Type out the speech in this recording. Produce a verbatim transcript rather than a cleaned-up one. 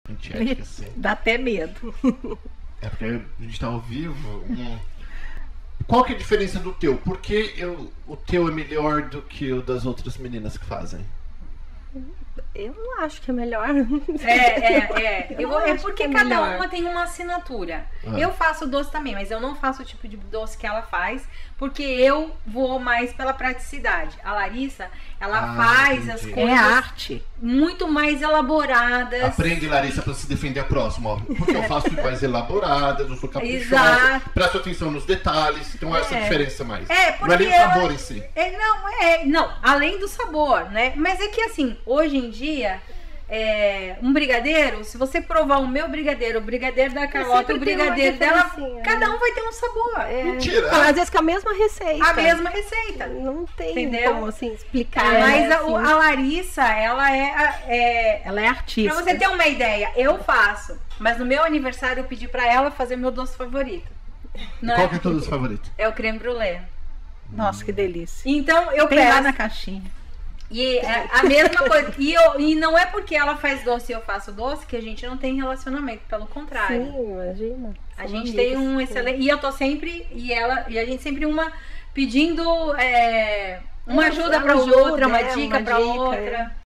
Antiética, sim. Dá até medo. É porque a gente tá ao vivo. Hum. Qual que é a diferença do teu? Por que eu, o teu é melhor do que o das outras meninas que fazem? Eu não acho que é melhor. É, é, é. Eu Eu vou- é acho porque que é cada melhor. uma tem uma assinatura. Ah. Eu faço doce também, mas eu não faço o tipo de doce que ela faz, porque eu vou mais pela praticidade. A Larissa, ela Ah, faz as entendi. coisas É arte. muito mais elaboradas. Aprende, Larissa, pra se defender a próxima. Ó. Porque eu faço mais elaboradas, eu sou caprichosa, Exato. presto atenção nos detalhes. Então essa é a É. diferença mais. É, Não é nem o porque ela- sabor em si. É, não, é, não, além do sabor, né? Mas é que assim, hoje em dia, é, um brigadeiro, se você provar o meu brigadeiro, o brigadeiro da Carlota, sempre o tem uma brigadeiro dela, diferencinha, cada né? um vai ter um sabor. É. Mentira. Às vezes com a mesma receita. A mesma receita. Não tem Entendeu? como assim explicar. Mas né, a, o- assim. a Larissa, ela é, a- é. Ela é artista. Pra você ter uma ideia, eu faço, mas no meu aniversário eu pedi pra ela fazer meu doce favorito. Não Qual é, que é teu doce favorito? é o creme brulee. Nossa, que delícia. Então eu Tem peço. lá na caixinha. E é a mesma coisa. E, eu, e não é porque ela faz doce e eu faço doce que a gente não tem relacionamento. Pelo contrário. Sim, imagina. A São gente amigas, tem um sim. excelente. E eu tô sempre. E ela. E a gente sempre uma pedindo é, uma É, ajuda uma pra ajuda, outra, uma é, dica uma pra dica, outra. é.